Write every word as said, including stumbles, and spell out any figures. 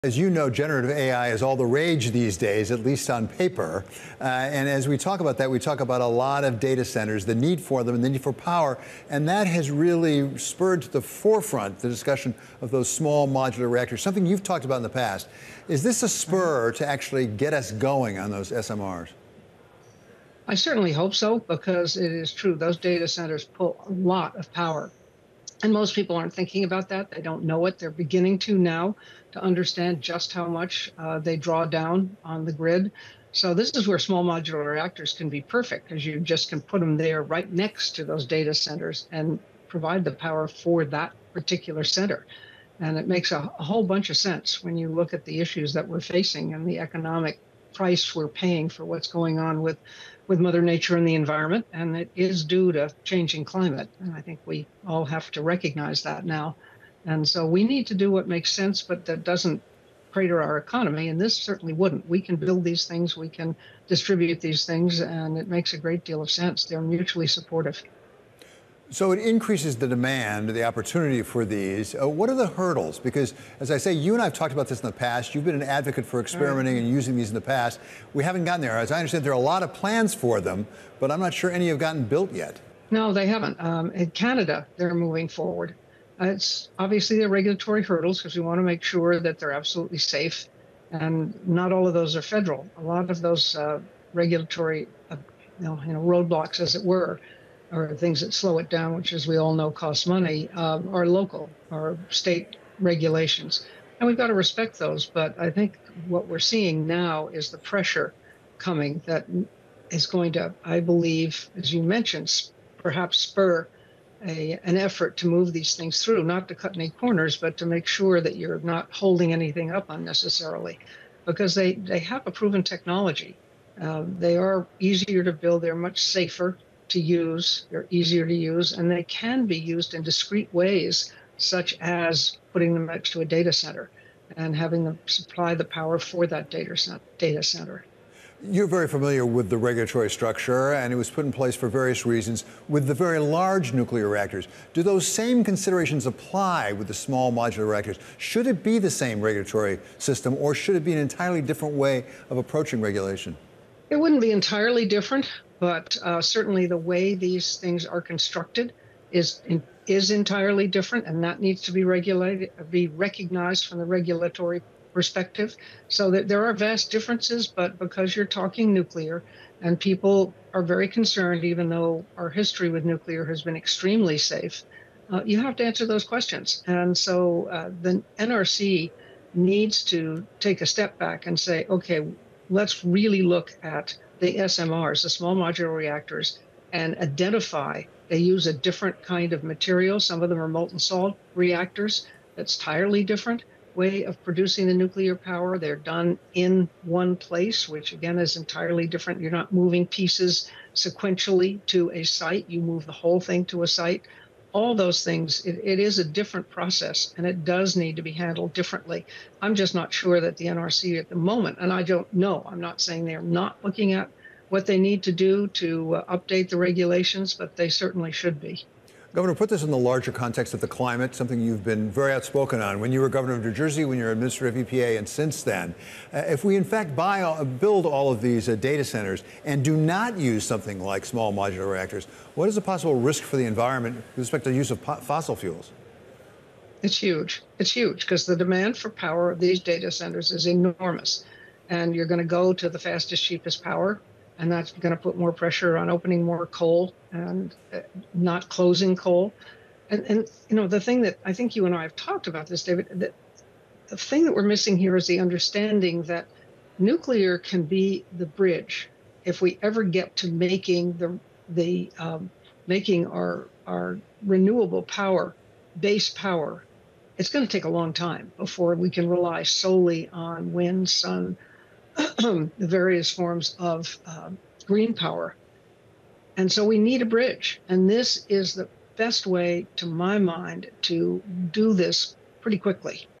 As you know, generative A I is all the rage these days, at least on paper. Uh, and as we talk about that, we talk about a lot of data centers, the need for them, and the need for power. And that has really spurred to the forefront the discussion of those small modular reactors, something you've talked about in the past. Is this a spur to actually get us going on those S M Rs? I certainly hope so, because it is true. Those data centers pull a lot of power. And most people aren't thinking about that. They don't know it. They're beginning to now to understand just how much uh, they draw down on the grid. So this is where small modular reactors can be perfect, because you just can put them there right next to those data centers and provide the power for that particular center. And it makes a, a whole bunch of sense when you look at the issues that we're facing and the economic price we're paying for what's going on with with Mother Nature and the environment. And it is due to changing climate. And I think we all have to recognize that now. And so we need to do what makes sense, but that doesn't crater our economy. And this certainly wouldn't. We can build these things, we can distribute these things, and it makes a great deal of sense. They're mutually supportive. So it increases the demand, the opportunity for these. Uh, what are the hurdles? Because, as I say, you and I have talked about this in the past. You've been an advocate for experimenting and using these in the past. We haven't gotten there. As I understand, there are a lot of plans for them, but I'm not sure any have gotten built yet. No, they haven't. Um, in Canada, they're moving forward. Uh, it's obviously the regulatory hurdles, because we want to make sure that they're absolutely safe. And not all of those are federal. A lot of those uh, regulatory uh, you know, you know, roadblocks, as it were, or things that slow it down, which, as we all know, costs money, uh, are local or state regulations. And we've got to respect those. But I think what we're seeing now is the pressure coming that is going to, I believe, as you mentioned, perhaps spur a, an effort to move these things through, not to cut any corners, but to make sure that you're not holding anything up unnecessarily, because they, they have a proven technology. Uh, they are easier to build. They're much safer to use, they're easier to use, and they can be used in discrete ways, such as putting them next to a data center and having them supply the power for that data center. You're very familiar with the regulatory structure, and it was put in place for various reasons. With the very large nuclear reactors, do those same considerations apply with the small modular reactors? Should it be the same regulatory system, or should it be an entirely different way of approaching regulation? It wouldn't be entirely different, but uh, certainly the way these things are constructed is in, is entirely different, and that needs to be regulated, be recognized from the regulatory perspective. So that there are vast differences, but because you're talking nuclear, and people are very concerned, even though our history with nuclear has been extremely safe, uh, you have to answer those questions. And so uh, the N R C needs to take a step back and say, okay, let's really look at the S M Rs, the small modular reactors, and identify they use a different kind of material. Some of them are molten salt reactors. That's entirely different way of producing the nuclear power. They're done in one place, which again is entirely different. You're not moving pieces sequentially to a site. You move the whole thing to a site. All those things, it, it is a different process, and it does need to be handled differently. I'm just not sure that the N R C at the moment, and I don't know, I'm not saying they're not looking at what they need to do to uh, update the regulations, but they certainly should be. Governor, put this in the larger context of the climate, something you've been very outspoken on when you were governor of New Jersey, when you were administrator of E P A, and since then. Uh, if we, in fact, buy, uh, build all of these uh, data centers and do not use something like small modular reactors, what is the possible risk for the environment with respect to the use of fossil fuels? It's huge. It's huge, because the demand for power of these data centers is enormous. And you're going to go to the fastest, cheapest power, and that's going to put more pressure on opening more coal and not closing coal. And, and you know, the thing that I think you and I have talked about this, David, that the thing that we're missing here is the understanding that nuclear can be the bridge. If we ever get to making the the um, making our our renewable power, base power, it's going to take a long time before we can rely solely on wind, sun, the various forms of uh, green power. And so we need a bridge. And this is the best way, to my mind, to do this pretty quickly.